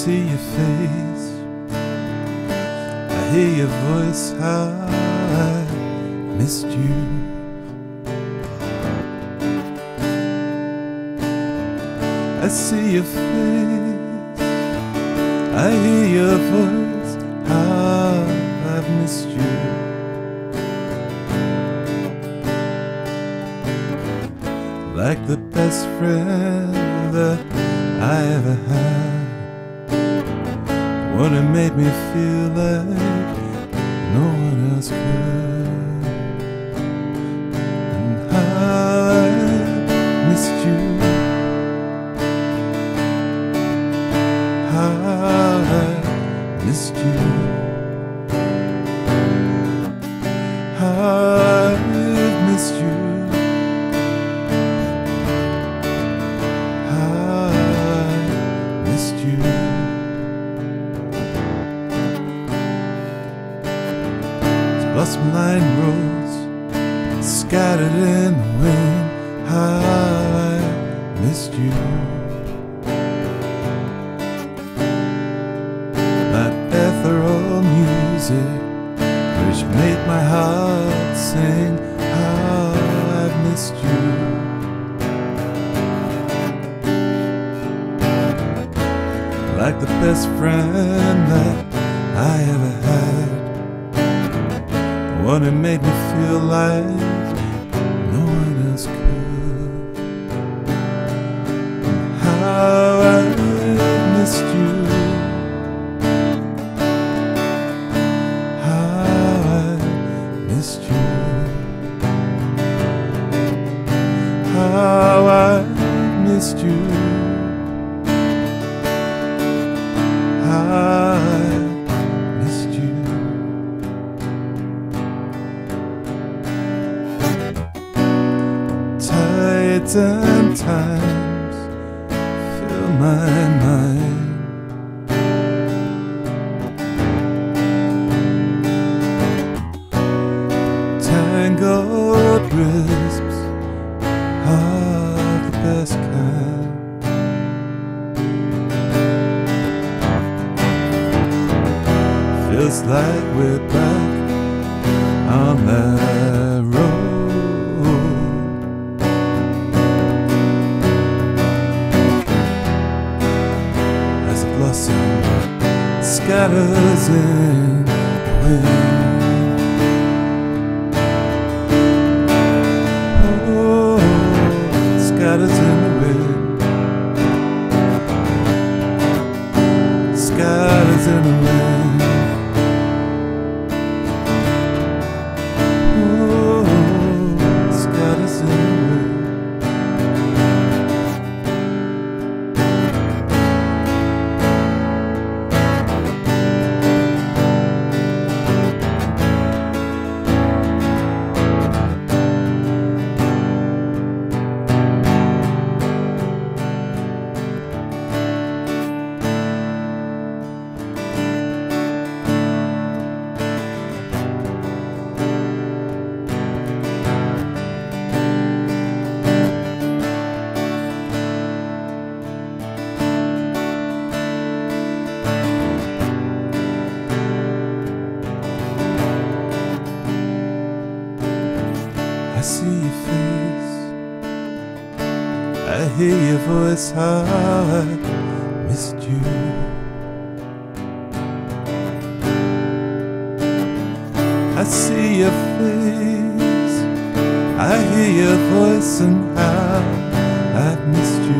see your face, I hear your voice, how I missed you. I see your face, I hear your voice, how I've missed you. Like the best friend that I ever had, one who made me feel like no one else could. And how I missed you, how I missed you, how I've missed you. Blossom-lined roads scattered in the wind, how I missed you. That ethereal music which made my heart sing, how I've missed you. Like the best friend that I ever had, one who made me feel like no one else could. How I missed you, how I missed you, how I missed you, how I missed you. Tides and times fill my mind, tangled wisps are the best kind. Feels like we're back on that road, scatters in the wind. Oh, scatters in the wind, scatters in the wind. Oh, scatters in the wind. I see your face, I hear your voice, how I missed you. I see your face, I hear your voice, and how I've missed you.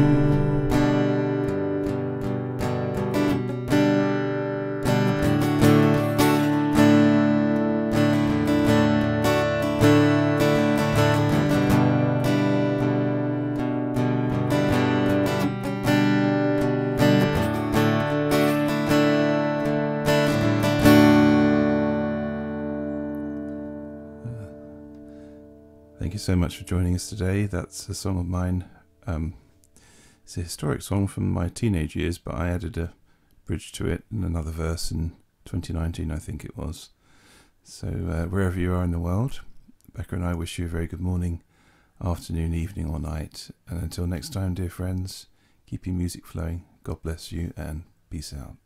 Thank you so much for joining us today. That's a song of mine. It's a historic song from my teenage years, but I added a bridge to it and another verse in 2019, I think it was. So wherever you are in the world, Becca and I wish you a very good morning, afternoon, evening or night. And until next time, dear friends, keep your music flowing. God bless you and Peace out.